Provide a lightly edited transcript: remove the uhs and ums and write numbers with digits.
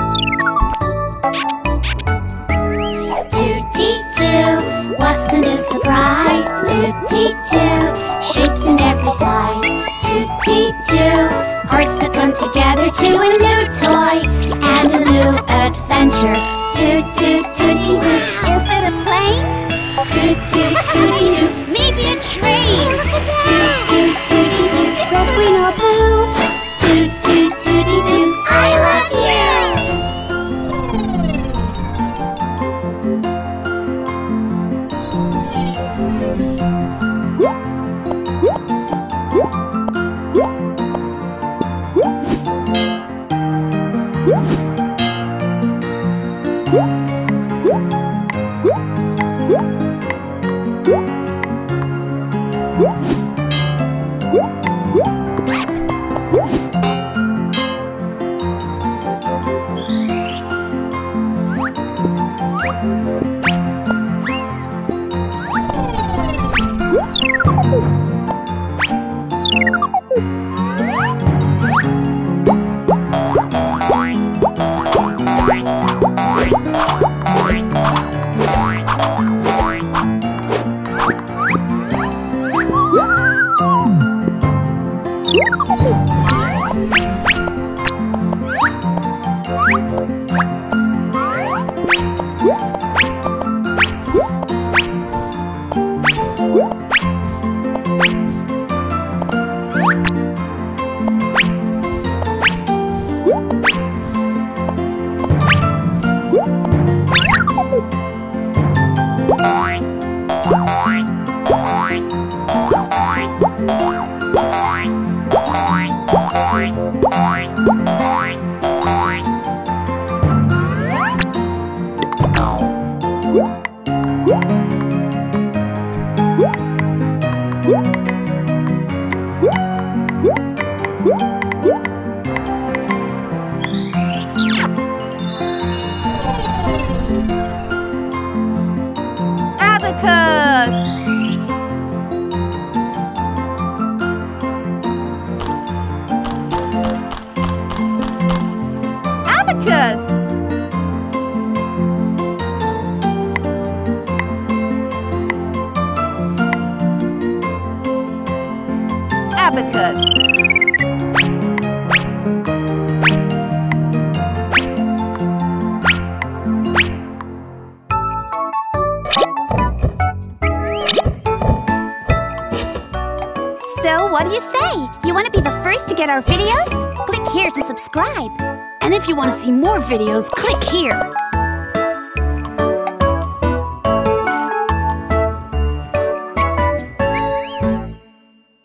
TuTiTu, what's the new surprise? TuTiTu, shapes in every size. TuTiTu, hearts that come together to a new toy and a new adventure. TuTiTuTV. Is it a plane? TuTiTuTV. Maybe a train. TuTiTuTV. Red, green, or blue? TuTiTuTV. I love you. Abacus! Abacus! Abacus. So, what do you say? You want to be the first to get our videos? Click here to subscribe. And if you want to see more videos, click here.